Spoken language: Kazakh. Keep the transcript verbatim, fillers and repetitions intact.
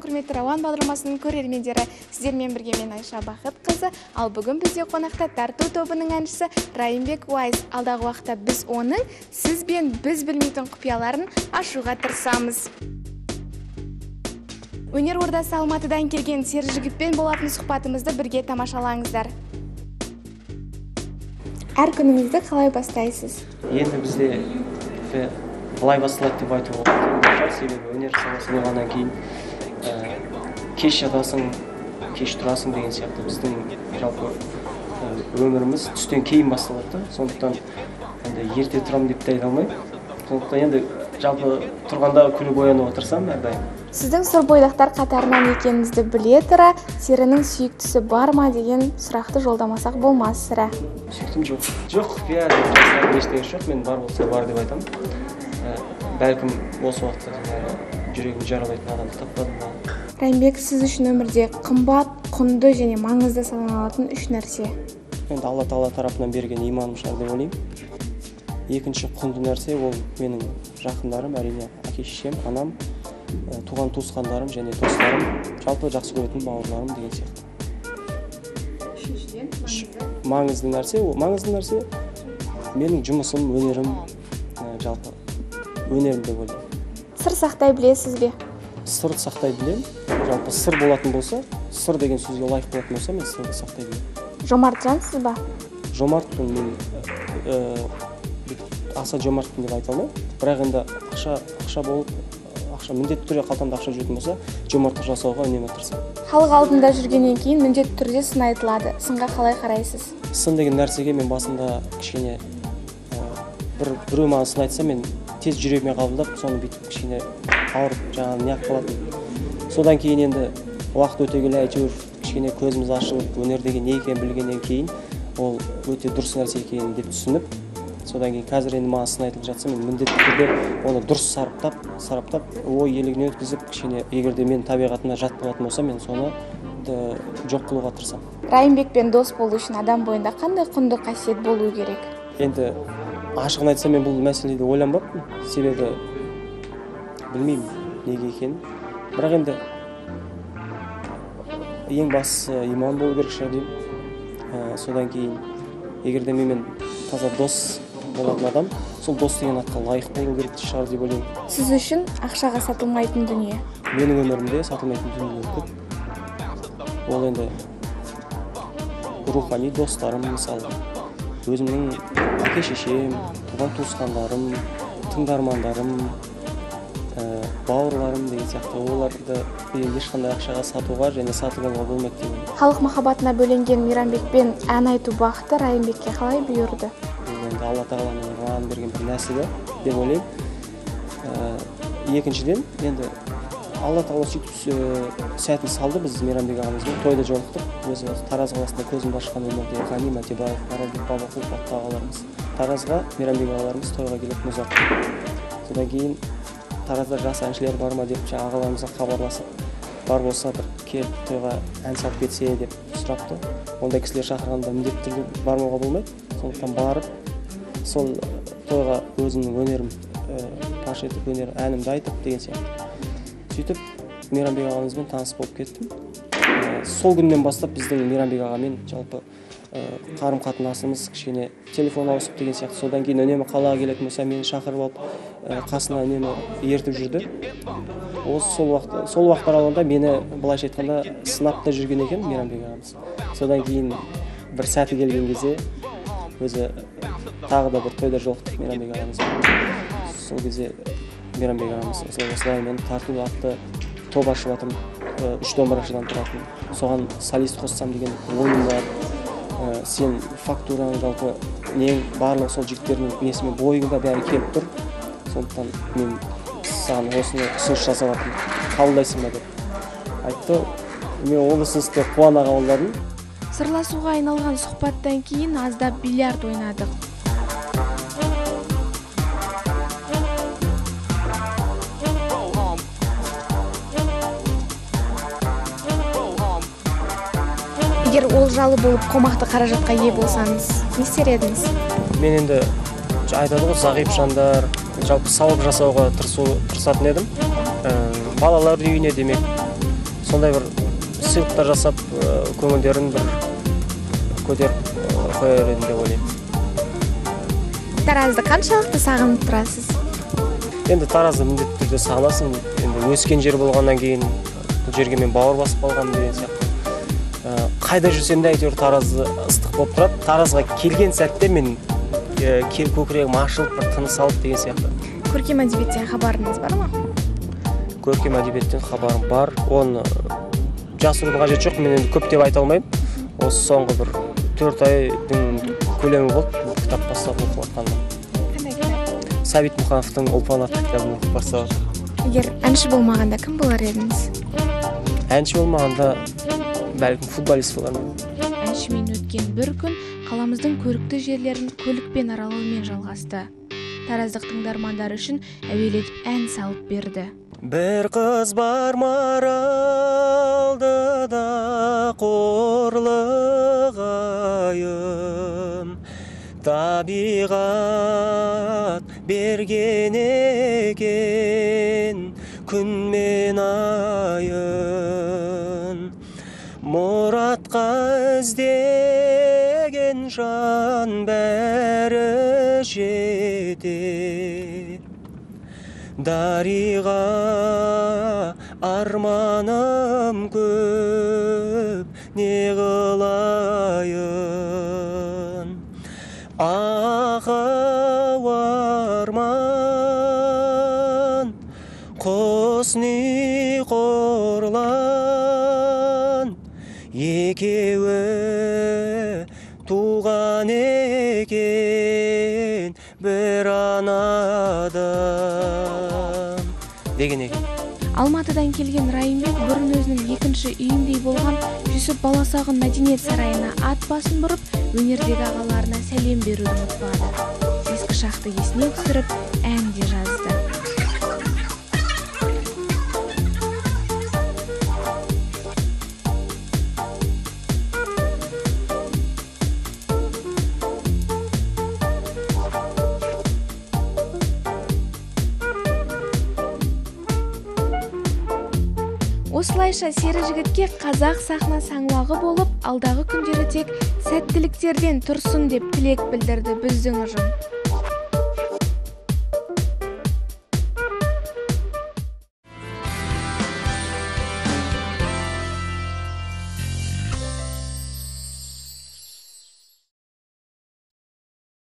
құрметті Рауан бағдарламасының көрермендері, сіздермен бірге мен Айша Бақыт қызы, ал бүгін бізде қонақта тарту тобының әншісі Райымбек Уайс. Алдағы уақытта біз оның сіз бен біз білмейтін құпияларын ашуға тырысамыз. Өнер ордасы Алматыдан келген Сержігітпен болатын сұхбатымызды бірге тамашалаңыздар. Әр күніңізді қалай бастайсыз? Енді бізде қалай басталады деп айтуға болады. Себебі өнер саласы болғаннан кейін кеш жатасың, кеш тұрасың деген сияқты біздің жалпы өміріміз түстен кейін басталады. Сондықтан енді ерте тұрамын деп те айта алмаймын. Сондықтан енді жалпы тұрғанда күліп оянуға тырысамын әрдайым. Сіздің сұрбойдақтар қатарынан екеніңізді біле тұра, серінің сүйіктісі бар ма деген сұрақты жолдамасақ болмас сірә. Сүйіктім жоқ. Жоқ, құпия деп жасыратын ештеңе жоқ. Мен бар болса бар деп айтамын. Бәлкім осы уақытта жүрегімді жаралайтын адамды таппадым ба. Райымбек, сіз үшін өмірде қымбат, құнды және маңызды саналатын үш нәрсе? Енді Алла Тағала тарапынан берген иманым шығар деп ойлаймын. Екінші құнды нәрсе ол менің жақындарым, әрине әке-шешем, анам, туған туысқандарым және достарым, жалпы жақсы көретін бауырларым деген сияқты. Үшіншіден маңызды нәрсе, ол маңызды нәрсе менің жұмысым, өнерім, жалпы өнерім деп ойлаймын. Сыр сақтай білесіз бе? Сыр сақтай білем. Жалпы сыр болатын болса, сыр деген сөзге лайық болатын болса, мен сырды сақтай білем. Жомарт жансыз ба? Жомартпын, мен аса жомартпын деп айта алмаймын. Бірақ енді ақша ақша болып, ақша міндетті түрде қалтамда ақша жүретін болса, жомарттық жасауға үнемі тырысамын. Халық алдында жүргеннен кейін міндетті түрде сын айтылады. Сынға қалай қарайсыз? Сын деген нәрсеге мен басында кішкене бір біреу маған сын айтса, мен тез жүрегіме қабылдап, соны бүйтіп кішкене ауырып, жаңағы не қалатын. Содан кейін енді уақыт өте келе әйтеуір кішкене көзіміз ашылып, өнердегі не екенін білгеннен кейін ол өте дұрыс нәрсе екенін деп түсініп, содан кейін қазір енді маған сын айтылып жатса, мен міндетті түрде оны дұрыс сараптап, сараптап, ой елегіне өткізіп, кішкене егер де мен табиғатына жат болатын болса, мен соны жоқ қылуға тырысамын. Райымбекпен дос болу үшін адам бойында қандай құнды қасиет болу керек? Енді ашығын айтсам, мен бұл мәселеде ойланбаппын, себебі білмеймін неге екенін. Бірақ енді ең бастысы иман болу керек шығар деймін. Содан кейін егер де менімен таза дос болатын адам, сол дос деген атқа лайық болу керек шығар деп ойлаймын. Сіз үшін ақшаға сатылмайтын дүние? Менің өмірімде сатылмайтын дүние көп. Ол енді рухани достарым, мысалы, өзімнің әке-шешем, туған туысқандарым, тыңдармандарым, бауырларым деген сияқты, оларды ешқандай ақшаға сатуға және сатып алуға болмайды деймін. Халық махаббатына бөленген Мейрамбекпен ән айту бақыты Райымбекке қалай бұйырды? Енді Алла Тағаланың маған берген бір нәсібі деп ойлаймын. Екіншіден, енді Алла Тағала сөйтіп сәтін салды, біз Мейрамбек ағамызбен тойда жолықтық. Өзі Тараз қаласында көзімді ашқан өмірде Ғани Матибаев, Маралбек Бабақұлов атты ағаларымыз Таразға, Мейрамбек ағаларымыз тойға келіп мұз атты. Содан кейін Таразда жас әншілер бар ма деп ағаларымызға хабарласып, бар болса бір келіп тойға ән салып кетсе деп сұрапты. Ондай кісілер шақырғанда міндетті түрде бармауға болмайды. Сондықтан барып, сол тойға өзімнің өнерім паш етіп, өнер әнімді айтып деген сияқты. Сөйтіп, Мейрамбек ағамызбен таныс болып кеттім. Сол күннен бастап біздің Мейрамбек ағамен жалпы қарым-қатынасымыз кішкене телефон ауысып деген сияқты. Содан кейін үнемі қалаға келетін болса, мені шақырып алып, қасына үнемі ертіп жүрді. Осы сол уақыт, сол уақыт аралығында мені былайша айтқанда сынап та жүрген екен Мейрамбек ағамыз. Содан кейін бір сәті келген кезде өзі тағы да бір тойда жолықтық Мейрамбек ағамыз. Сол кезде Мейрамбек ағамыз осылай мен тарту атты топ ашып жатырмын, үш домбырашыдан тұратын. Соған солист қоссам деген ойым бар. Сен фактураң жалпы нең барлығы сол жігіттердің несімен бойыңда бәрі келіп тұр. Сондықтан мен саған осыны ұсыныс жасап жатырмын, қабылдайсың ба деп айтты. Мен ол ұсынысты қуана қабылдадым. Сырласуға айналған сұхбаттан кейін аздап бильярд ойнадық. Егер ол жалы болып қомақты қаражатқа ие болсаңыз, не істер едіңіз? Мен енді айтады ғой, зағип жандар, жалпы сауап жасауға тырысатын едім. Балалар үйіне демек, сондай бір сыйлықтар жасап көңілдерін бір көтеріп қояр едім деп ойлаймын. Таразды қаншалықты сағынып тұрасыз? Енді Таразды міндетті түрде сағынасың. Енді өскен жер болғаннан кейін бұл жерге мен бауыр басып қалғанмын деген сияқты. Қайда жүрсем де әйтеуір Таразы ыстық болып тұрады. Таразға келген сәтте мен көкірегім ашылып, бір тыныс алып деген сияқты. Көркем әдебиеттен хабарыңыз бар ма? Көркем әдебиеттен хабарым бар. Оны жасыруға қажет жоқ. Мен енді көп деп айта алмаймын. Осы соңғы бір төрт айдың көлемі болды бұл кітап бастап оқып жатқаным. Қандай кітап? Сәбит Мұқановтың «Ұлпан» атты кітабын оқып бастап. Егер әнші болмағанда кім болар едіңіз? Әнші болмағанда бәлкім футболист болармын. Әншімен өткен бір күн қаламыздың көрікті жерлерін көлікпен аралаумен жалғасты. Тараздық тыңдармандар үшін әуелетіп ән салып берді. Бір қыз бар Маралдыда қорлығайым, табиғат берген екен күн мен айын. Мұратқа іздеген жан бәрі жетер, дариға арманым көп, не қылайын. Ақау арман, құсни қорлан, екеуі туған екен бір анадан деген екен. Алматыдан келген Райымбек бұрын өзінің екінші үйіндей болған Жүсіп Баласағұн мәдениет сарайына ат басын бұрып, өнердегі ағаларына сәлем беруді ұмытпады. Ескі шақты есіне түсіріп, ән де жазды. Осылайша сері жігітке қазақ сахна саңлағы болып, алдағы күндері тек сәттіліктерден тұрсын деп тілек білдірді біздің ұжым.